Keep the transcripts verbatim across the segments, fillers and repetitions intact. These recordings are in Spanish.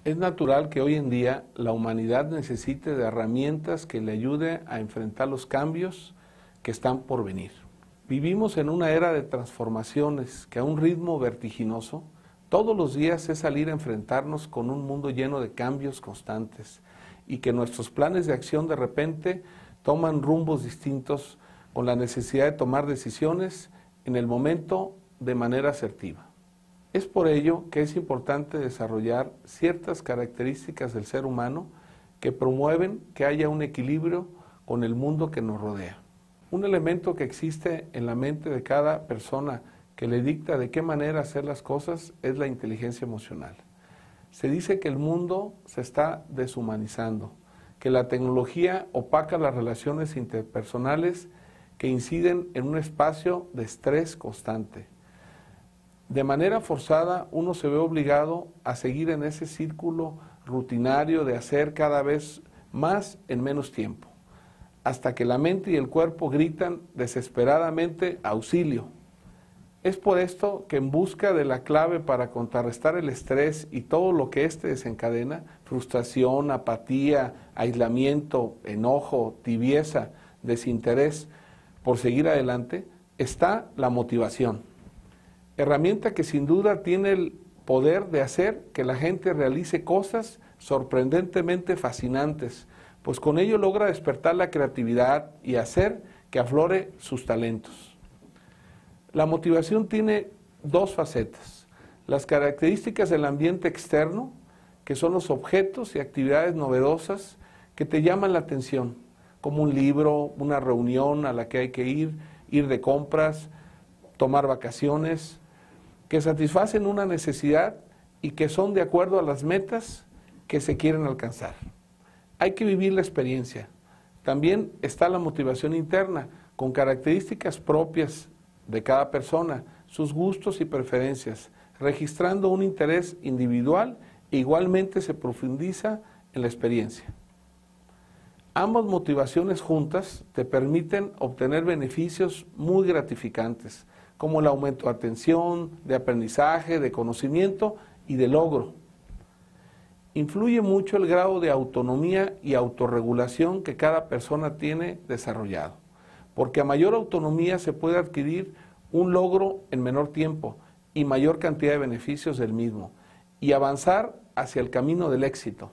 Es natural que hoy en día la humanidad necesite de herramientas que le ayude a enfrentar los cambios que están por venir. Vivimos en una era de transformaciones que a un ritmo vertiginoso, todos los días es salir a enfrentarnos con un mundo lleno de cambios constantes y que nuestros planes de acción de repente toman rumbos distintos con la necesidad de tomar decisiones en el momento de manera asertiva. Es por ello que es importante desarrollar ciertas características del ser humano que promueven que haya un equilibrio con el mundo que nos rodea. Un elemento que existe en la mente de cada persona que le dicta de qué manera hacer las cosas es la inteligencia emocional. Se dice que el mundo se está deshumanizando, que la tecnología opaca las relaciones interpersonales que inciden en un espacio de estrés constante. De manera forzada, uno se ve obligado a seguir en ese círculo rutinario de hacer cada vez más en menos tiempo, hasta que la mente y el cuerpo gritan desesperadamente auxilio. Es por esto que en busca de la clave para contrarrestar el estrés y todo lo que éste desencadena, frustración, apatía, aislamiento, enojo, tibieza, desinterés por seguir adelante, está la motivación. Herramienta que sin duda tiene el poder de hacer que la gente realice cosas sorprendentemente fascinantes, pues con ello logra despertar la creatividad y hacer que aflore sus talentos. La motivación tiene dos facetas: las características del ambiente externo, que son los objetos y actividades novedosas que te llaman la atención, como un libro, una reunión a la que hay que ir, ir de compras, tomar vacaciones, que satisfacen una necesidad y que son de acuerdo a las metas que se quieren alcanzar. Hay que vivir la experiencia. También está la motivación interna, con características propias de cada persona, sus gustos y preferencias, registrando un interés individual e igualmente se profundiza en la experiencia. Ambas motivaciones juntas te permiten obtener beneficios muy gratificantes, como el aumento de atención, de aprendizaje, de conocimiento y de logro. Influye mucho el grado de autonomía y autorregulación que cada persona tiene desarrollado, porque a mayor autonomía se puede adquirir un logro en menor tiempo y mayor cantidad de beneficios del mismo, y avanzar hacia el camino del éxito.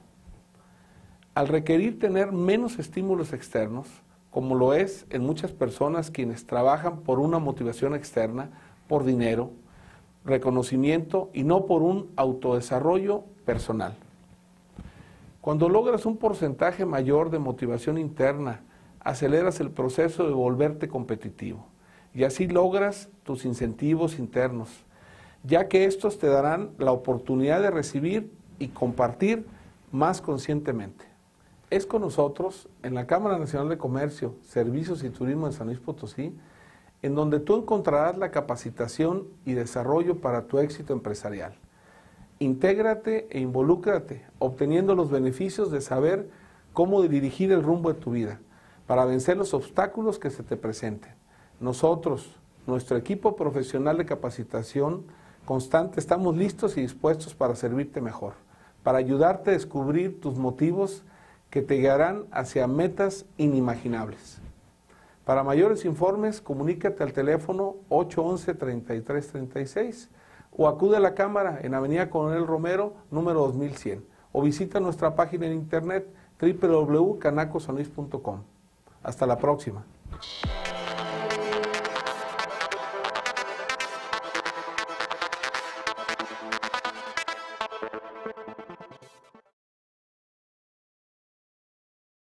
Al requerir tener menos estímulos externos, como lo es en muchas personas quienes trabajan por una motivación externa, por dinero, reconocimiento y no por un autodesarrollo personal. Cuando logras un porcentaje mayor de motivación interna, aceleras el proceso de volverte competitivo y así logras tus incentivos internos, ya que estos te darán la oportunidad de recibir y compartir más conscientemente. Es con nosotros en la Cámara Nacional de Comercio, Servicios y Turismo de San Luis Potosí, en donde tú encontrarás la capacitación y desarrollo para tu éxito empresarial. Intégrate e involúcrate, obteniendo los beneficios de saber cómo dirigir el rumbo de tu vida, para vencer los obstáculos que se te presenten. Nosotros, nuestro equipo profesional de capacitación constante, estamos listos y dispuestos para servirte mejor, para ayudarte a descubrir tus motivos que te guiarán hacia metas inimaginables. Para mayores informes, comunícate al teléfono ocho once, treinta y tres treinta y seis o acude a la Cámara en Avenida Coronel Romero, número dos mil cien, o visita nuestra página en internet doble u doble u doble u punto canaco san luis punto com. Hasta la próxima.